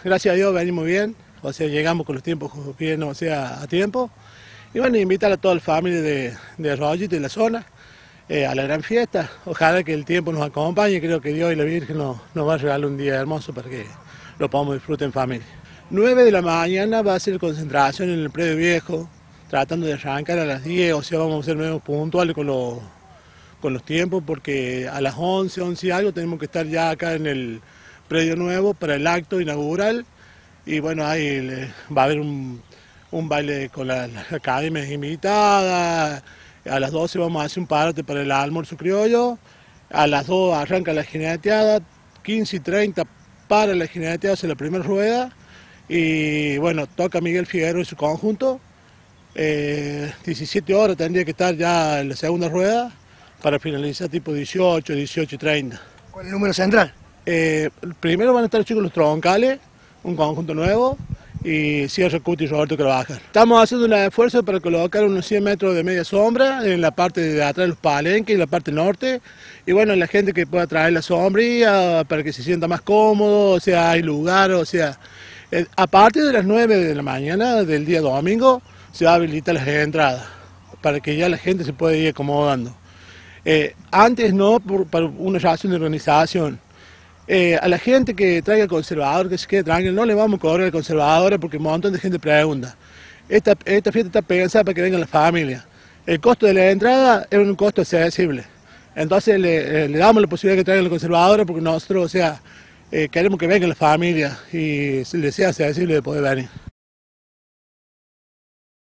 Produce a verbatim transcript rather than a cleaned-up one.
gracias a Dios venimos bien, o sea, llegamos con los tiempos bien, o sea, a tiempo. Y bueno, invitar a toda la familia de, de Arroyito y la zona eh, a la gran fiesta. Ojalá que el tiempo nos acompañe, creo que Dios y la Virgen nos, nos va a regalar un día hermoso para que lo podamos disfrutar en familia. nueve de la mañana va a ser concentración en el predio viejo, tratando de arrancar a las diez, o sea, vamos a ser menos puntuales con los, con los tiempos, porque a las once, once y algo tenemos que estar ya acá en el predio nuevo para el acto inaugural. Y bueno, ahí le, va a haber un, un baile con las la academias invitadas. A las doce vamos a hacer un parate para el almuerzo criollo. A las dos arranca la jineteada, quince y treinta para la jineteada, hace la primera rueda. Y bueno, toca Miguel Figueroa y su conjunto. Eh, diecisiete horas tendría que estar ya en la segunda rueda para finalizar tipo dieciocho, dieciocho y treinta. ¿Con el número central? Eh, primero van a estar los chicos los troncales, un conjunto nuevo, y cierra Cuti y Roberto Carvajal. Estamos haciendo un esfuerzo para colocar unos cien metros de media sombra en la parte de atrás de los palenques, en la parte norte, y bueno, la gente que pueda traer la sombría para que se sienta más cómodo, o sea, hay lugar, o sea, eh, a partir de las nueve de la mañana del día domingo se va a habilitar las entradas, para que ya la gente se pueda ir acomodando. Eh, antes no, por, por una razón de organización. Eh, a la gente que traiga el conservador, que se quede tranquilo, no le vamos a cobrar el conservador porque un montón de gente pregunta. Esta, esta fiesta está pensada para que vengan las familias. El costo de la entrada es un costo accesible. Entonces le, le damos la posibilidad que traigan el conservador porque nosotros, o sea, eh, queremos que vengan las familias y les sea accesible de poder venir.